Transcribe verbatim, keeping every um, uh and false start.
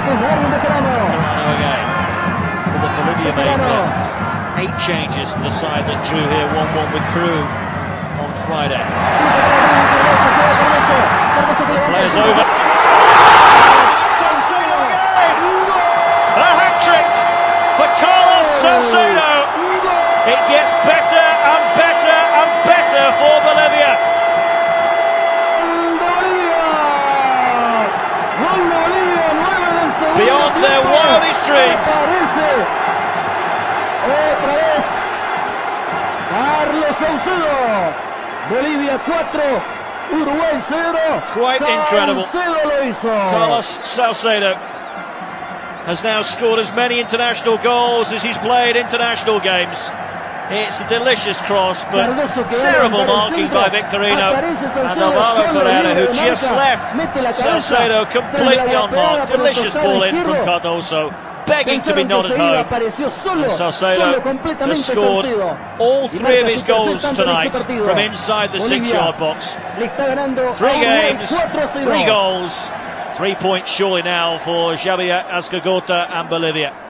again. But the Bolivia made uh, eight changes to the side that drew here one one with Peru on Friday. The players over. Saucedo again! A hat-trick for Gol De Saucedo. It gets better and better and better for Bolivia. Beyond their wildest dreams. Otra vez Gol De Saucedo. Bolivia cuatro, Uruguay cero. Quite incredible. Lo hizo. Gol De Saucedo has now scored as many international goals as he's played international games. It's a delicious cross, but terrible marking by Victorino and Alvaro Torreira, who just left Saucedo completely unmarked. Delicious ball in from Cardoso, begging to be nodded home. And Saucedo has scored all three of his goals tonight from inside the six-yard box. Three games, three goals, three points surely now for Javier Azcagota and Bolivia.